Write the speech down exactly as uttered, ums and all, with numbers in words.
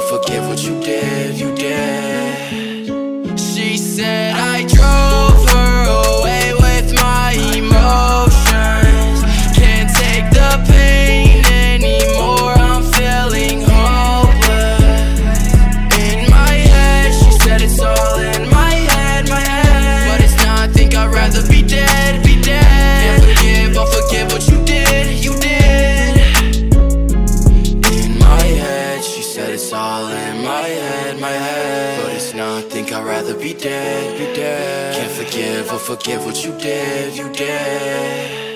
forgive what you did, you did. She said I drove her away with my emotions. Can't take the pain anymore, I'm feeling hopeless. In my head, she said it's all in my head, my head. But it's not, think I'd rather be dead, be dead. Can't forgive, I'll forgive what you did, you did. In my head, she said it's all in my head, my head. But it's not, think I'd rather be dead, be dead. Can't forgive or forgive what you did, you did.